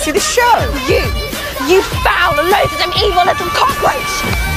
see the show. You foul, loathsome, evil little cockroach!